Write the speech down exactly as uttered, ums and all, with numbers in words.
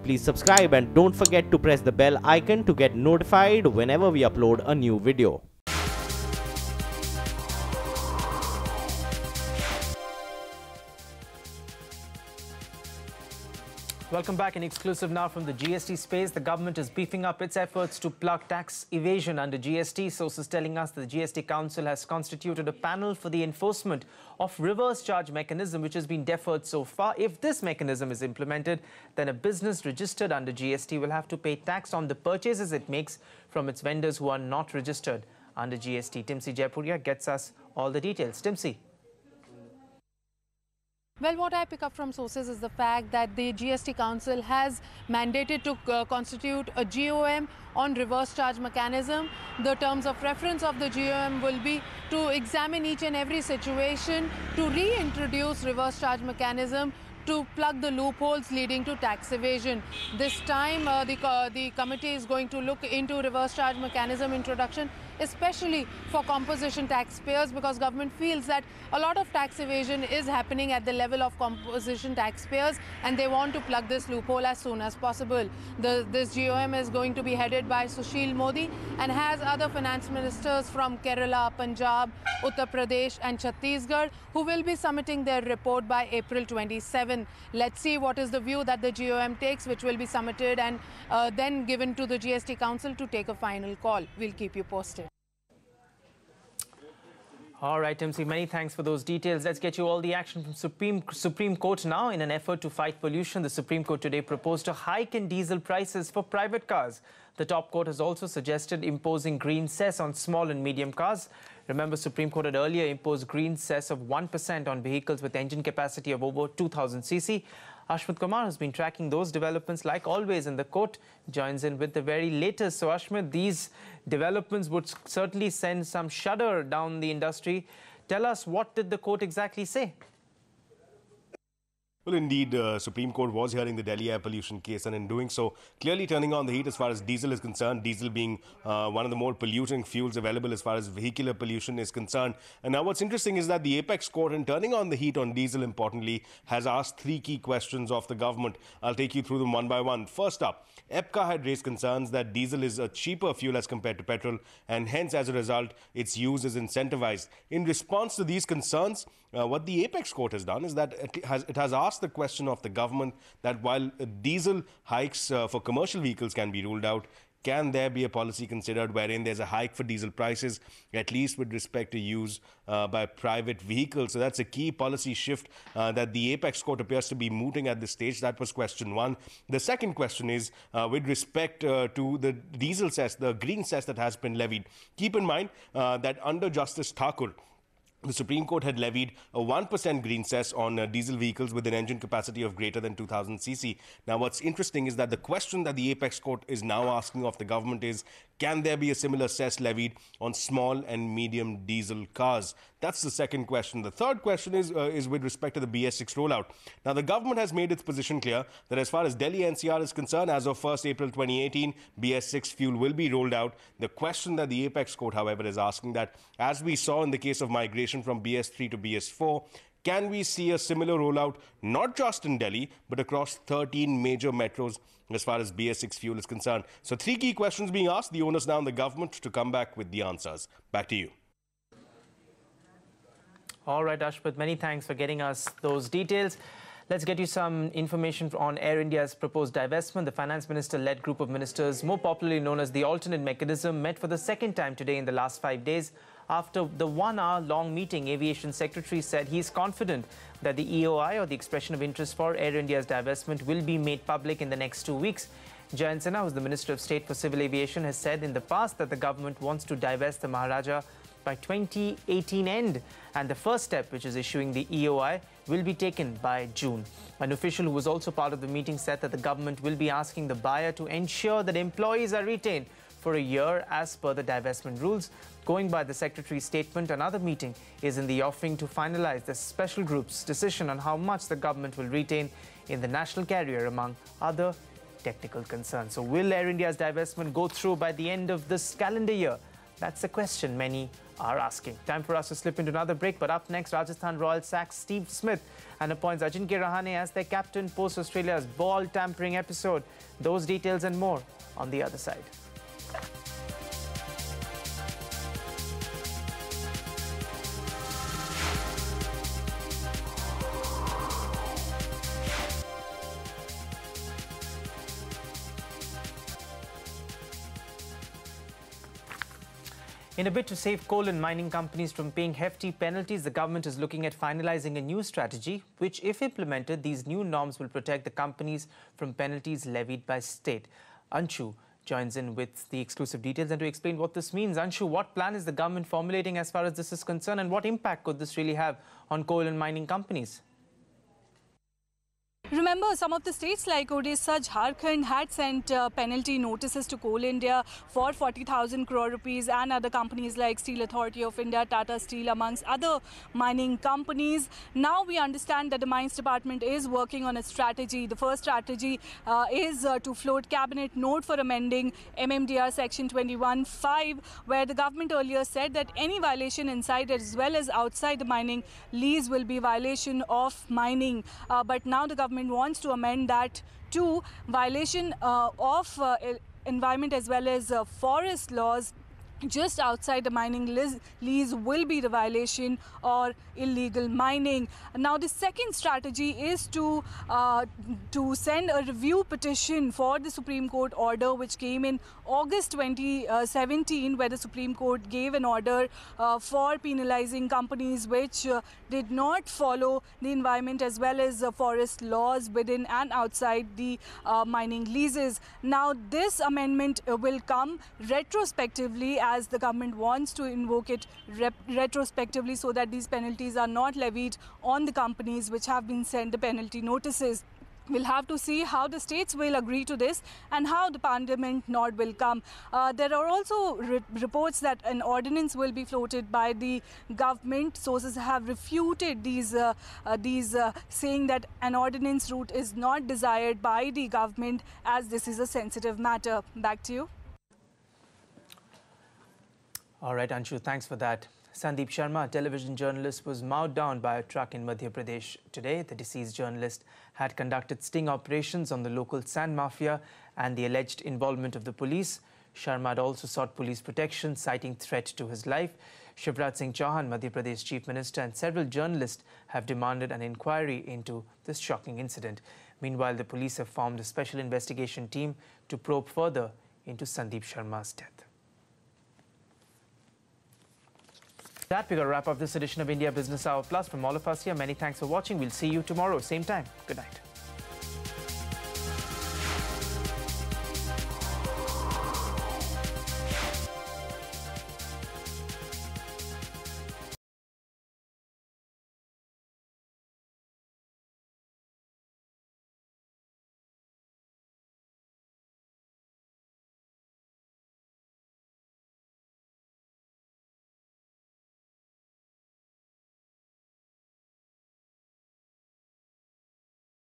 please subscribe and don't forget to press the bell icon to get notified whenever we upload a new video. Welcome back. In exclusive now from the G S T space, the government is beefing up its efforts to plug tax evasion under G S T. Sources telling us that the G S T Council has constituted a panel for the enforcement of reverse charge mechanism, which has been deferred so far. If this mechanism is implemented, then a business registered under G S T will have to pay tax on the purchases it makes from its vendors who are not registered under G S T. Timsi Jaipuria gets us all the details. Timsi. Well, what I pick up from sources is the fact that the G S T Council has mandated to uh, constitute a G O M on reverse charge mechanism. The terms of reference of the G O M will be to examine each and every situation to reintroduce reverse charge mechanism to plug the loopholes leading to tax evasion. This time, uh, the, uh, the committee is going to look into reverse charge mechanism introduction, especially for composition taxpayers, because government feels that a lot of tax evasion is happening at the level of composition taxpayers, and they want to plug this loophole as soon as possible. The, this G O M is going to be headed by Sushil Modi and has other finance ministers from Kerala, Punjab, Uttar Pradesh and Chhattisgarh who will be submitting their report by April twenty-seventh. Let's see what is the view that the G O M takes, which will be submitted and uh, then given to the G S T Council to take a final call. We'll keep you posted. All right, Timsi, many thanks for those details. Let's get you all the action from Supreme Supreme Court now. In an effort to fight pollution, the Supreme Court today proposed a hike in diesel prices for private cars. The top court has also suggested imposing green cess on small and medium cars. Remember, Supreme Court had earlier imposed green cess of one percent on vehicles with engine capacity of over two thousand c c. Ashmit Kumar has been tracking those developments like always in the court, joins in with the very latest. So Ashmit, these developments would certainly send some shudder down the industry. Tell us, what did the court exactly say? Well, indeed, uh, Supreme Court was hearing the Delhi air pollution case, and in doing so, clearly turning on the heat as far as diesel is concerned, diesel being uh, one of the more polluting fuels available as far as vehicular pollution is concerned. And now what's interesting is that the apex court, in turning on the heat on diesel, importantly, has asked three key questions of the government. I'll take you through them one by one. First up, E P C A had raised concerns that diesel is a cheaper fuel as compared to petrol, and hence, as a result, its use is incentivized. In response to these concerns, uh, what the apex court has done is that it has, it has asked the question of the government that while uh, diesel hikes uh, for commercial vehicles can be ruled out, can there be a policy considered wherein there's a hike for diesel prices, at least with respect to use uh, by private vehicles? So that's a key policy shift uh, that the apex court appears to be mooting at this stage. That was question one. The second question is uh, with respect uh, to the diesel cess, the green cess that has been levied. Keep in mind uh, that under Justice Thakur, the Supreme Court had levied a one percent green cess on uh, diesel vehicles with an engine capacity of greater than two thousand c c. Now, what's interesting is that the question that the apex court is now asking of the government is, can there be a similar cess levied on small and medium diesel cars? That's the second question. The third question is, uh, is with respect to the B S six rollout. Now, the government has made its position clear that as far as Delhi N C R is concerned, as of first April twenty eighteen, B S six fuel will be rolled out. The question that the apex court, however, is asking that, as we saw in the case of migration from B S three to B S four, can we see a similar rollout, not just in Delhi, but across thirteen major metros as far as B S six fuel is concerned? So three key questions being asked, the onus now on the government to come back with the answers. Back to you. All right, Ashpat, many thanks for getting us those details. Let's get you some information on Air India's proposed divestment. The finance minister-led group of ministers, more popularly known as the alternate mechanism, met for the second time today in the last five days. After the one-hour-long meeting, Aviation Secretary said he is confident that the E O I, or the expression of interest for Air India's divestment, will be made public in the next two weeks. Jayant Sinha, who is the Minister of State for Civil Aviation, has said in the past that the government wants to divest the Maharaja by twenty eighteen end, and the first step, which is issuing the E O I, will be taken by June. An official who was also part of the meeting said that the government will be asking the buyer to ensure that employees are retained for a year as per the divestment rules. Going by the Secretary's statement, another meeting is in the offing to finalize the special group's decision on how much the government will retain in the national carrier, among other technical concerns. So will Air India's divestment go through by the end of this calendar year? That's the question many are asking. Time for us to slip into another break, but up next, Rajasthan Royals sacks Steve Smith and appoints Ajinkya Rahane as their captain post Australia's ball tampering episode. Those details and more on the other side. In a bid to save coal and mining companies from paying hefty penalties, the government is looking at finalizing a new strategy, which, if implemented, these new norms will protect the companies from penalties levied by state. Anshu joins in with the exclusive details, and to explain what this means, Anshu, what plan is the government formulating as far as this is concerned, and what impact could this really have on coal and mining companies? Remember, some of the states like Odisha, Jharkhand had sent uh, penalty notices to Coal India for forty thousand crore rupees and other companies like Steel Authority of India, Tata Steel, amongst other mining companies. Now we understand that the Mines Department is working on a strategy. The first strategy uh, is uh, to float cabinet note for amending M M D R section twenty-one five, where the government earlier said that any violation inside as well as outside the mining lease will be violation of mining. Uh, but now the government wants to amend that to violation uh, of uh, environment as well as uh, forest laws just outside the mining lease will be the violation or illegal mining. Now the second strategy is to uh, to send a review petition for the Supreme Court order which came in August twenty seventeen, where the Supreme Court gave an order uh, for penalizing companies which uh, did not follow the environment as well as uh, forest laws within and outside the uh, mining leases. Now this amendment uh, will come retrospectively, as the government wants to invoke it rep retrospectively so that these penalties are not levied on the companies which have been sent the penalty notices. We'll have to see how the states will agree to this and how the parliament nod will come. Uh, there are also re reports that an ordinance will be floated by the government. Sources have refuted these, uh, uh, these uh, saying that an ordinance route is not desired by the government as this is a sensitive matter. Back to you. All right, Anshu, thanks for that. Sandeep Sharma, a television journalist, was mowed down by a truck in Madhya Pradesh today. The deceased journalist had conducted sting operations on the local sand mafia and the alleged involvement of the police. Sharma had also sought police protection, citing threat to his life. Shivraj Singh Chauhan, Madhya Pradesh Chief Minister, and several journalists have demanded an inquiry into this shocking incident. Meanwhile, the police have formed a special investigation team to probe further into Sandeep Sharma's death. That we're going to wrap up this edition of India Business Hour Plus. From all of us here, many thanks for watching. We'll see you tomorrow, same time. Good night.